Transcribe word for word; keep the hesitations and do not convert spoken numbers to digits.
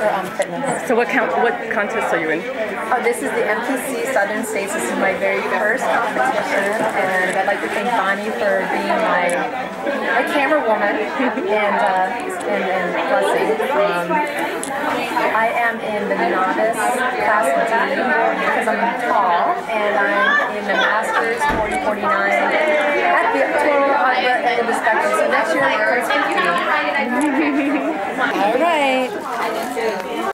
for um, fitness. So what count? What contest are you in? Oh, this is the N P C Southern States. This is my very first competition, and I'd like to thank Bonnie for being my, my camera woman and, uh, and, and blessing. Um, I am in the novice class D because I'm tall, and I'm in the Masters forty forty-nine at the total opera end of the spectrum. So next year, I'm fifty. All right.